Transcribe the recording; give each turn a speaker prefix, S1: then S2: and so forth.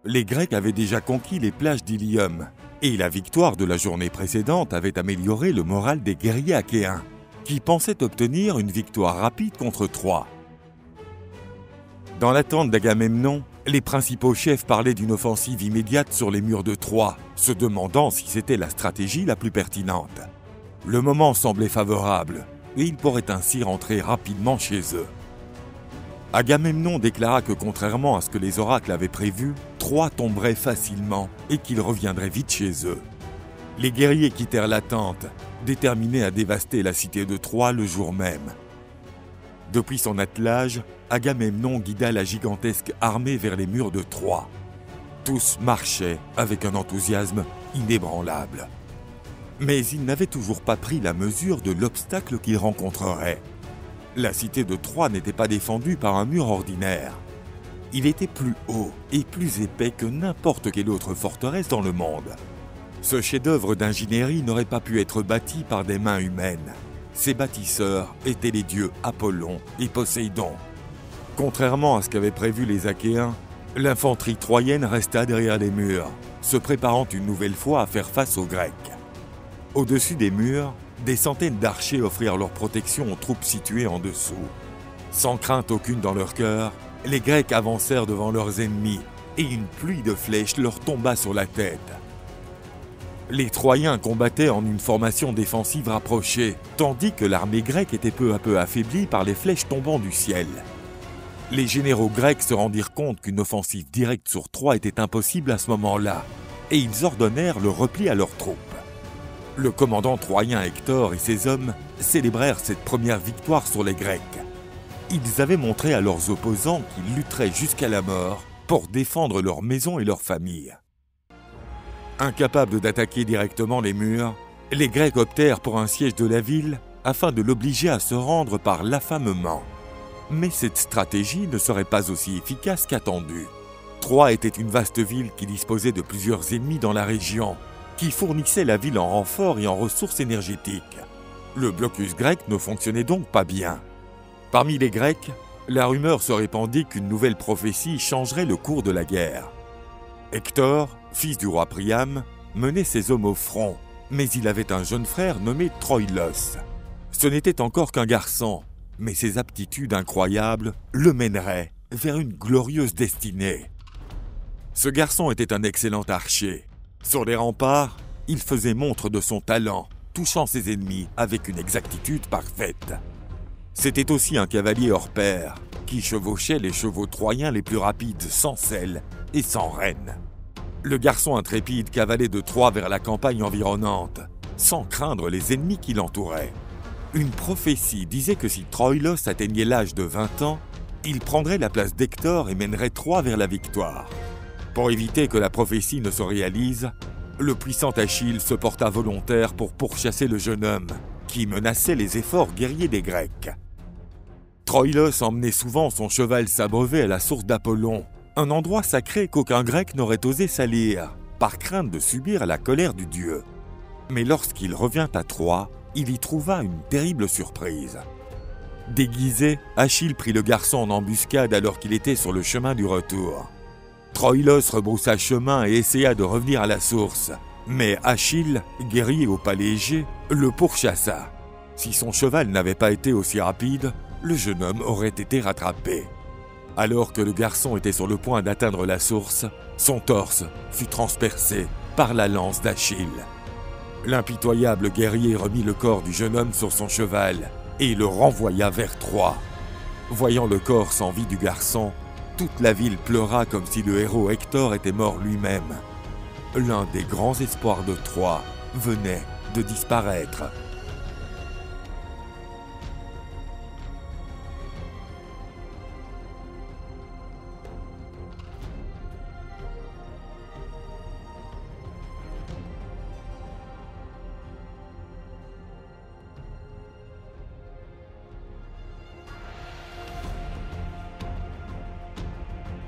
S1: les Grecs avaient déjà conquis les plages d'Ilium, et la victoire de la journée précédente avait amélioré le moral des guerriers achéens, qui pensaient obtenir une victoire rapide contre Troie. Dans l'attente d'Agamemnon, les principaux chefs parlaient d'une offensive immédiate sur les murs de Troie, se demandant si c'était la stratégie la plus pertinente. Le moment semblait favorable, et ils pourraient ainsi rentrer rapidement chez eux. Agamemnon déclara que contrairement à ce que les oracles avaient prévu, Troie tomberait facilement et qu'ils reviendraient vite chez eux. Les guerriers quittèrent la tente, déterminés à dévaster la cité de Troie le jour même. Depuis son attelage, Agamemnon guida la gigantesque armée vers les murs de Troie. Tous marchaient avec un enthousiasme inébranlable. Mais ils n'avaient toujours pas pris la mesure de l'obstacle qu'ils rencontreraient. La cité de Troie n'était pas défendue par un mur ordinaire. Il était plus haut et plus épais que n'importe quelle autre forteresse dans le monde. Ce chef-d'œuvre d'ingénierie n'aurait pas pu être bâti par des mains humaines. Ses bâtisseurs étaient les dieux Apollon et Poséidon. Contrairement à ce qu'avaient prévu les Achéens, l'infanterie troyenne resta derrière les murs, se préparant une nouvelle fois à faire face aux Grecs. Au-dessus des murs, des centaines d'archers offrirent leur protection aux troupes situées en dessous. Sans crainte aucune dans leur cœur, les Grecs avancèrent devant leurs ennemis et une pluie de flèches leur tomba sur la tête. Les Troyens combattaient en une formation défensive rapprochée, tandis que l'armée grecque était peu à peu affaiblie par les flèches tombant du ciel. Les généraux grecs se rendirent compte qu'une offensive directe sur Troie était impossible à ce moment-là, et ils ordonnèrent le repli à leurs troupes. Le commandant troyen Hector et ses hommes célébrèrent cette première victoire sur les Grecs. Ils avaient montré à leurs opposants qu'ils lutteraient jusqu'à la mort pour défendre leur maison et leur famille. Incapables d'attaquer directement les murs, les Grecs optèrent pour un siège de la ville afin de l'obliger à se rendre par l'affamement. Mais cette stratégie ne serait pas aussi efficace qu'attendu. Troie était une vaste ville qui disposait de plusieurs ennemis dans la région, qui fournissait la ville en renforts et en ressources énergétiques. Le blocus grec ne fonctionnait donc pas bien. Parmi les Grecs, la rumeur se répandit qu'une nouvelle prophétie changerait le cours de la guerre. Hector, fils du roi Priam, menait ses hommes au front, mais il avait un jeune frère nommé Troïlos. Ce n'était encore qu'un garçon, mais ses aptitudes incroyables le mèneraient vers une glorieuse destinée. Ce garçon était un excellent archer. Sur les remparts, il faisait montre de son talent, touchant ses ennemis avec une exactitude parfaite. C'était aussi un cavalier hors pair, qui chevauchait les chevaux troyens les plus rapides sans selle et sans rêne. Le garçon intrépide cavalait de Troie vers la campagne environnante, sans craindre les ennemis qui l'entouraient. Une prophétie disait que si Troïlos atteignait l'âge de 20 ans, il prendrait la place d'Hector et mènerait Troie vers la victoire. Pour éviter que la prophétie ne se réalise, le puissant Achille se porta volontaire pour pourchasser le jeune homme, qui menaçait les efforts guerriers des Grecs. Troïlos emmenait souvent son cheval s'abreuver à la source d'Apollon, un endroit sacré qu'aucun Grec n'aurait osé salir, par crainte de subir la colère du dieu. Mais lorsqu'il revint à Troie, il y trouva une terrible surprise. Déguisé, Achille prit le garçon en embuscade alors qu'il était sur le chemin du retour. Troïlos rebroussa chemin et essaya de revenir à la source, mais Achille, guerrier au pas léger, le pourchassa. Si son cheval n'avait pas été aussi rapide, le jeune homme aurait été rattrapé. Alors que le garçon était sur le point d'atteindre la source, son torse fut transpercé par la lance d'Achille. L'impitoyable guerrier remit le corps du jeune homme sur son cheval et le renvoya vers Troie. Voyant le corps sans vie du garçon, toute la ville pleura comme si le héros Hector était mort lui-même. L'un des grands espoirs de Troie venait de disparaître.